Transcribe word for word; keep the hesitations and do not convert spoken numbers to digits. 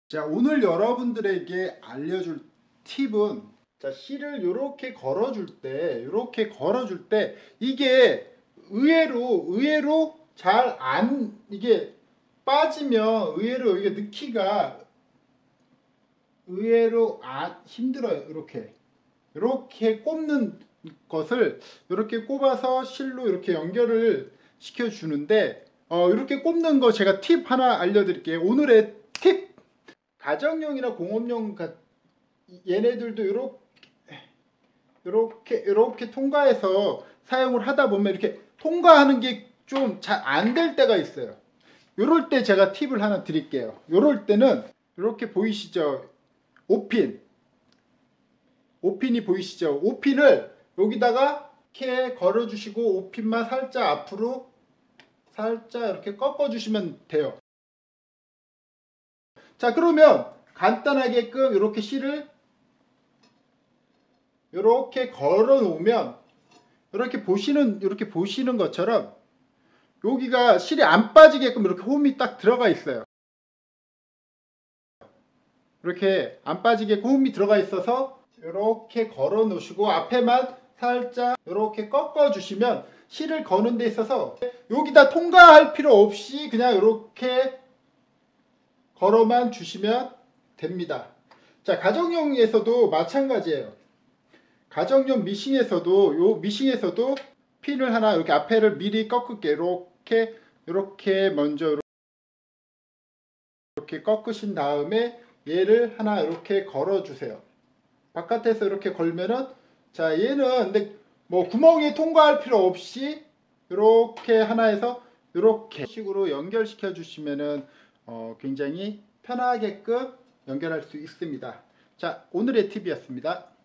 자, 오늘 여러분들에게 알려줄 팁은, 자, 실을 이렇게 걸어줄 때, 이렇게 걸어줄 때, 이게 의외로, 의외로 잘 안, 이게 빠지면 의외로 이게 넣기가 의외로 안 힘들어요. 이렇게. 이렇게 꼽는 것을 이렇게 꼽아서 실로 이렇게 연결을 시켜주는데, 어, 이렇게 꼽는 거 제가 팁 하나 알려드릴게요. 오늘의 팁! 가정용이나 공업용 같 얘네들도 이렇게 이렇게 이렇게 통과해서 사용을 하다 보면 이렇게 통과하는 게 좀 잘 안 될 때가 있어요. 이럴 때 제가 팁을 하나 드릴게요. 이럴 때는 이렇게 보이시죠? 오 핀. 오 핀이 보이시죠? 오 핀을 여기다가 이렇게 걸어 주시고 오 핀만 살짝 앞으로 살짝 이렇게 꺾어 주시면 돼요. 자, 그러면 간단하게끔 이렇게 실을 이렇게 걸어 놓으면 이렇게 보시는 이렇게 보시는 것처럼 여기가 실이 안 빠지게끔 이렇게 홈이 딱 들어가 있어요. 이렇게 안 빠지게 홈이 들어가 있어서 이렇게 걸어 놓으시고 앞에만 살짝 이렇게 꺾어 주시면 실을 거는 데 있어서 여기다 통과할 필요 없이 그냥 이렇게 걸어만 주시면 됩니다. 자, 가정용에서도 마찬가지예요. 가정용 미싱에서도 요 미싱에서도 핀을 하나 이렇게 앞에를 미리 꺾을게. 이렇게 이렇게 먼저 이렇게 꺾으신 다음에 얘를 하나 이렇게 걸어 주세요. 바깥에서 이렇게 걸면은, 자, 얘는 근데 뭐 구멍에 통과할 필요 없이 이렇게 하나에서 이렇게 식으로 연결시켜 주시면은 어, 굉장히 편하게끔 연결할 수 있습니다. 자, 오늘의 팁이었습니다.